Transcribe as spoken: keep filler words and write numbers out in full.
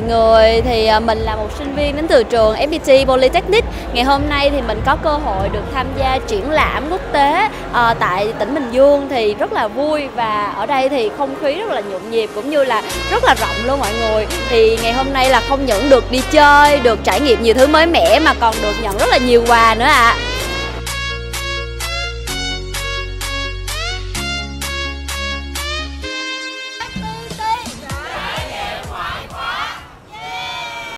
người, thì mình là một sinh viên đến từ trường ép pê tê Polytechnic. Ngày hôm nay thì mình có cơ hội được tham gia triển lãm quốc tế à, tại tỉnh Bình Dương thì rất là vui, và ở đây thì không khí rất là nhộn nhịp cũng như là rất là rộng luôn mọi người. Thì ngày hôm nay là không những được đi chơi, được trải nghiệm nhiều thứ mới mẻ mà còn được nhận rất là nhiều quà nữa ạ. À.